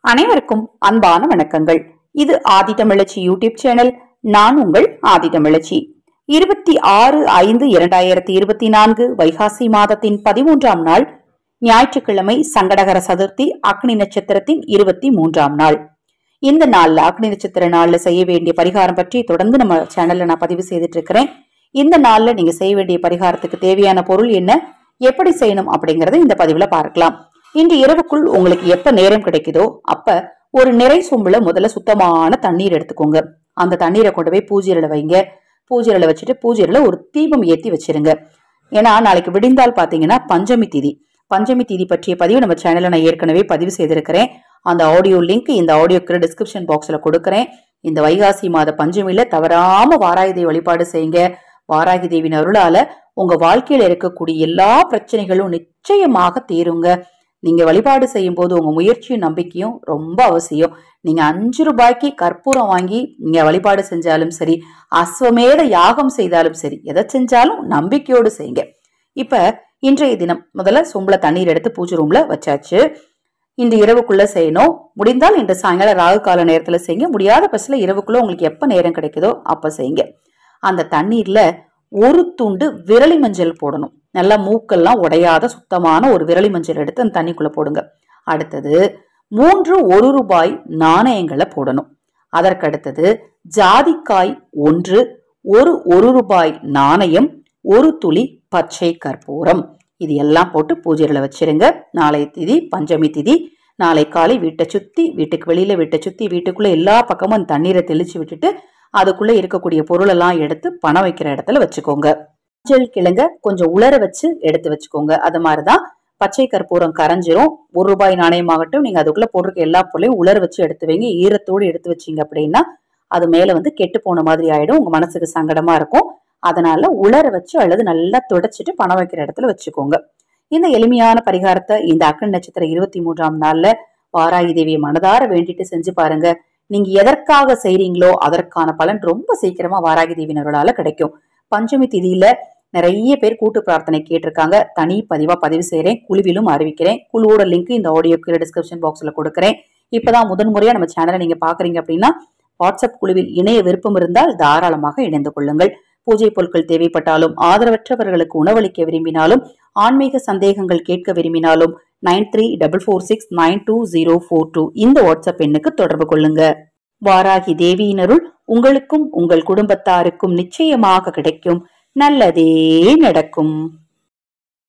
அனைவருக்கும் அன்பான வணக்கங்கள். இது ஆதிதமிழச்சி யூடியூப் சேனல். நான் உங்கள் ஆதிதமிழச்சி. 26/5/2024 வைகாசி மாதத்தின் 13ஆம் நாள் ஞாயிற்றுக்கிழமை, சங்கடகர சதுர்த்தி, அக்னி நட்சத்திரத்தின் 23ஆம் நாள். இந்த நாள்ல அக்னி நட்சத்திர நாள்ல செய்ய வேண்டிய பரிகாரம் பற்றி தொடர்ந்து நம்ம சேனல்ல நான் பதிவு செய்துட்டு இருக்கிறேன். இந்த நாள்ல நீங்க செய்ய வேண்டிய பரிகாரத்துக்கு தேவையான பொருள் என்ன, எப்படி செய்யணும் அப்படிங்கறத இந்த பதிவுல பார்க்கலாம். இன்று இரவுக்குள் உங்களுக்கு எப்ப நேரம் கிடைக்குதோ அப்ப ஒரு நிறை சொம்புல முதல்ல சுத்தமான தண்ணீர் எடுத்துக்கோங்க. அந்த தண்ணீரை கொண்டு போய் பூஜையில வைங்க. பூஜையில வச்சுட்டு பூஜையில ஒரு தீபம் ஏத்தி வச்சிருங்க. ஏன்னா நாளைக்கு விடிந்தால் பாத்தீங்கன்னா பஞ்சமி திதி. பஞ்சமி திதி பற்றிய பதிவு நம்ம சேனல்ல நான் ஏற்கனவே பதிவு செய்திருக்கிறேன். அந்த ஆடியோ லிங்க் இந்த ஆடியோக்கு டிஸ்கிரிப்ஷன் பாக்ஸ்ல கொடுக்கறேன். இந்த வைகாசி மாத பஞ்சமியில தவறாம வாராகி தேவி வழிபாடு செய்யுங்க. வாராகி தேவியின் அருளால உங்க வாழ்க்கையில இருக்கக்கூடிய எல்லா பிரச்சனைகளும் நிச்சயமாக தீருங்க. நீங்க வழிபாடு செய்யும் போது உங்க முயற்சியும் நம்பிக்கையும் ரொம்ப அவசியம். நீங்க 5 ரூபாய்க்கு கற்பூரம் வாங்கி நீங்க வழிபாடு செஞ்சாலும் சரி, அஸ்வமேத யாகம் செய்தாலும் சரி, எதை செஞ்சாலும் நம்பிக்கையோடு செய்யுங்க. இப்ப இன்றைய தினம் முதல்ல சொம்புல தண்ணீர் எடுத்து பூஜை ரூம்ல வச்சாச்சு. இன்று இரவுக்குள்ள செய்யணும். முடிந்தால் இன்று சாயங்காலம் ராகு கால நேரத்துல செய்யுங்க. முடியாத பட்சத்துல இரவுக்குள்ள உங்களுக்கு எப்ப நேரம் கிடைக்குதோ அப்ப செய்யுங்க. அந்த தண்ணீர்ல ஒரு துண்டு விரலி மஞ்சள் போடணும். நல்லா மூக்கெல்லாம் உடையாத சுத்தமான ஒரு விரலி மஞ்சள் எடுத்து அந்த தண்ணிக்குள்ள போடுங்க. அடுத்தது 3 1 ரூபாய் நாணயங்களை போடணும். அதற்கடுத்தது ஜாதிக்காய் 1, ஒரு 1 ரூபாய் நாணயம், ஒரு துளி பச்சை கற்பூரம், இது எல்லாம் போட்டு பூஜையில வச்சிருங்க. நாளை திதி பஞ்சமி திதி. நாளை காலை வீட்டை சுத்தி, வீட்டுக்கு வெளியில வீட்டை சுத்தி, வீட்டுக்குள்ள எல்லா பக்கமும் அந்த தண்ணீரை தெளிச்சு விட்டுட்டு அதுக்குள்ள இருக்கக்கூடிய பொருள் எல்லாம் எடுத்து பணம் வைக்கிற இடத்துல வச்சுக்கோங்க. மஞ்சள் கிழங்க கொஞ்சம் உலர வச்சு எடுத்து வச்சுக்கோங்க. அது மாதிரிதான் பச்சை கற்பூரம் கரைஞ்சிரும். 1 ரூபாய் நாணயமாகட்டும், நீங்க அதுக்குள்ள போட்டிருக்க எல்லா பொருளையும் உலர வச்சு எடுத்து வைங்க. ஈரத்தோடு எடுத்து வச்சீங்க அப்படின்னா அது மேல கெட்டு போன மாதிரி ஆயிடும். உங்க மனசுக்கு சங்கடமா இருக்கும். அதனால உலர வச்சு அல்லது நல்லா துடைச்சிட்டு பணம் வைக்கிற இடத்துல வச்சுக்கோங்க. இந்த எளிமையான பரிகாரத்தை இந்த அக்னி நட்சத்திர 23ஆம் நாள்ல வாராகி தேவியை மனதார வேண்டிட்டு செஞ்சு பாருங்க. நீங்க எதற்காக செய்றீங்களோ அதற்கான பலன் ரொம்ப சீக்கிரமா வாராகி தேவியின் அருளால கிடைக்கும். பஞ்சமி திதியில நிறைய பேர் கூட்டு பிரார்த்தனை கேட்டிருக்காங்க. தனி பதிவா பதிவு செய்யறேன், குழுவிலும் அறிவிக்கிறேன். குழுவோட லிங்க் இந்த ஆடியோக்கு டிஸ்கிரிப்ஷன் பாக்ஸ்ல கொடுக்கறேன். இப்பதான் முதன்முறையா நம்ம சேனலை நீங்க பாக்குறீங்க அப்படின்னா வாட்ஸ்அப் குழுவில் இணைய விருப்பம் இருந்தால் தாராளமாக இணைந்து கொள்ளுங்கள். பூஜை பொருட்கள் தேவைப்பட்டாலும், ஆதரவற்றவர்களுக்கு உணவளிக்க விரும்பினாலும், ஆன்மீக சந்தேகங்கள் கேட்க விரும்பினாலும் 9344692042 இந்த வாட்ஸ்அப் எண்ணுக்கு தொடர்பு கொள்ளுங்க. வாராகி தேவியினருள் உங்களுக்கும் உங்கள் குடும்பத்தாருக்கும் நிச்சயமாக கிடைக்கும். நல்லதே நடக்கும்.